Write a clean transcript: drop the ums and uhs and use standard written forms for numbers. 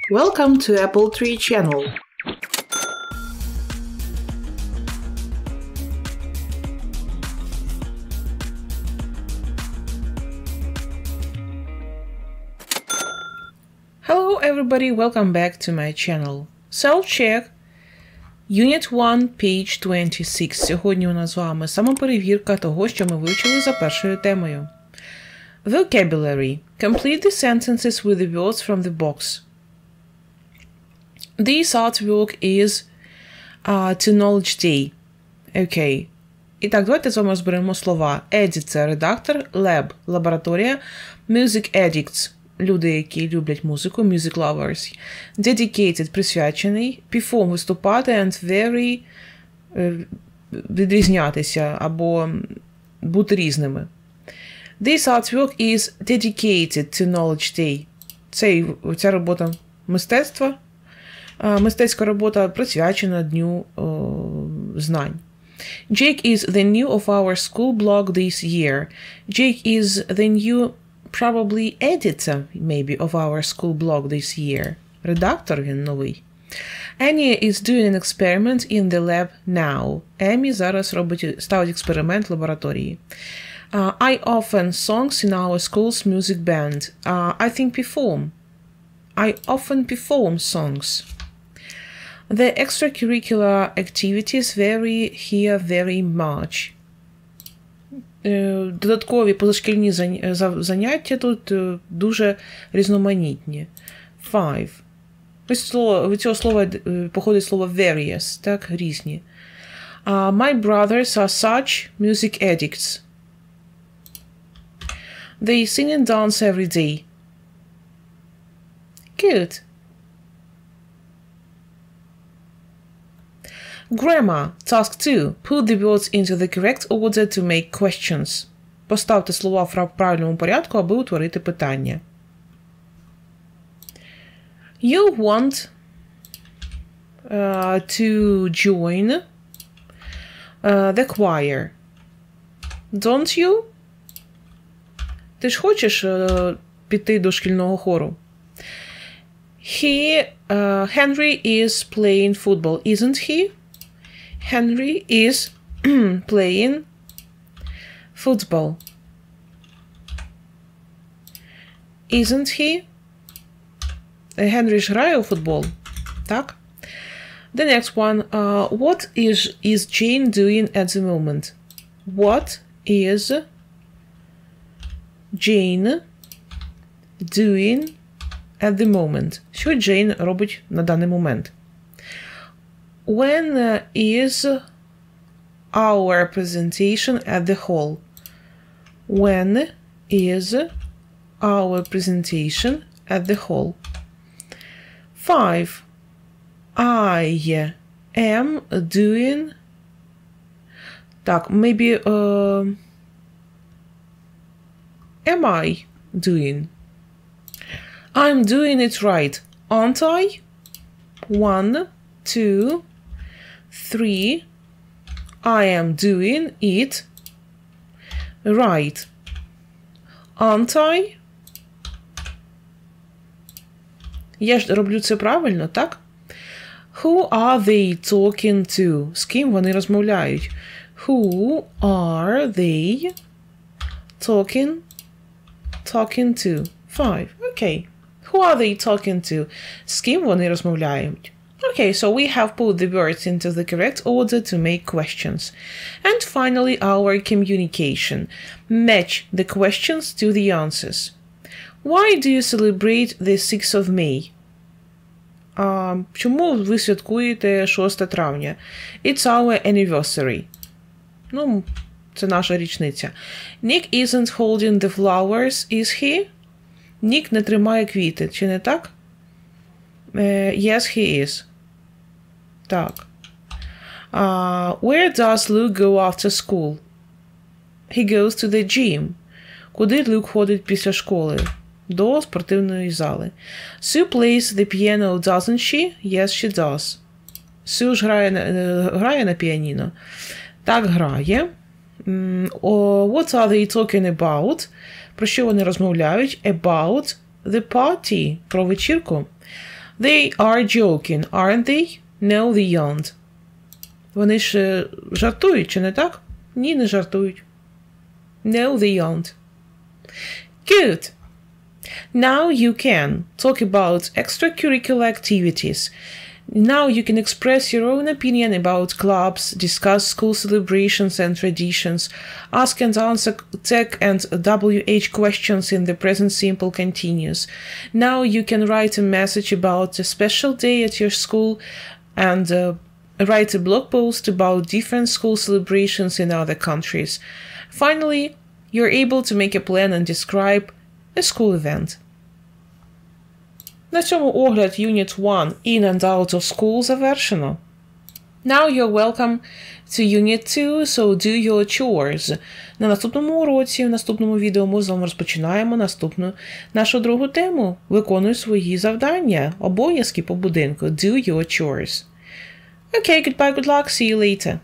Welcome to Apple Tree channel. Hello everybody, welcome back to my channel. Self-check, Unit 1, page 26. Сьогодні у нас з вами самоперевірка того, що ми вивчили за першою темою. Vocabulary. Complete the sentences with the words from the box. This artwork is to knowledge day. Окей. І так, давайте з вами розберемо слова. Edit – це редактор, lab – лабораторія, music addicts – люди, які люблять музику, music lovers, dedicated – присвячений, perform – виступати, and very відрізнятися або бути різними. This artwork is dedicated to knowledge day. Ця робота мистецтва, мистецька робота присвячена Дню знань. Jake is the new of our school blog this year. Jake is the new, probably editor, maybe, of our school blog this year. Редактор він новий. Annie is doing an experiment in the lab now. Емі зараз ставить експеримент в лабораторії. I often songs in our school's music band. I think perform. I often perform songs. The extracurricular activities vary here very much. Додаткові позашкільні заняття тут дуже різноманітні. 5. Від цього слова походить слово various, так, різні. My brothers are such music addicts. They sing and dance every day. Good. Grammar. Task 2. Put the words into the correct order to make questions. Поставте слова в правильному порядку, аби утворити питання. You want to join the choir. Don't you? Ти ж хочеш піти до шкільного хору? Henry is playing football, isn't he? Henry is playing football. Isn't he? Henry ж грає у футбол. Так? The next one. What is Jane doing at the moment? What is Jane doing at the moment? Що Джейн робить на даний момент? When is our presentation at the hall? When is our presentation at the hall? 5. I am doing... Так, maybe... am I doing? I'm doing it right, aren't I? 1, 2, 3. I am doing it right, aren't I? Я ж роблю це правильно, так? Who are they talking to? З ким вони розмовляють? Who are they talking to? 5. Okay. Who are they talking to? З ким вони розмовляють? Okay, so we have put the words into the correct order to make questions. And finally, our communication. Match the questions to the answers. Why do you celebrate the 6th of May? Чому ви святкуєте 6 травня? It's our anniversary. Ну, це наша річниця. Nick isn't holding the flowers, is he? Нік не тримає квіти, чи не так? Yes, he is. Так. Where does Luke go after school? He goes to the gym. Куди Люк ходить після школи? До спортивної зали. Sue plays the piano, doesn't she? Yes, she does. Sue ж грає на піаніно. Так, грає. What are they talking about? Про що вони розмовляють? About the party. Про вечірку. They are joking, aren't they? No, they aren't. Вони ж жартують, чи не так? Ні, не жартують. No, they aren't. Good. Now you can talk about extracurricular activities. Now you can express your own opinion about clubs, discuss school celebrations and traditions, ask and answer tech and WH questions in the present simple continuous. Now you can write a message about a special day at your school and write a blog post about different school celebrations in other countries. Finally, you're able to make a plan and describe a school event. На цьому огляд Unit 1 In and Out of School завершено. Now you're welcome to Unit 2, so do your chores. На наступному уроці, в наступному відео ми з вами розпочинаємо нашу другу тему. Виконуй свої завдання, обов'язки по будинку. Do your chores. Okay, goodbye, good luck, see you later.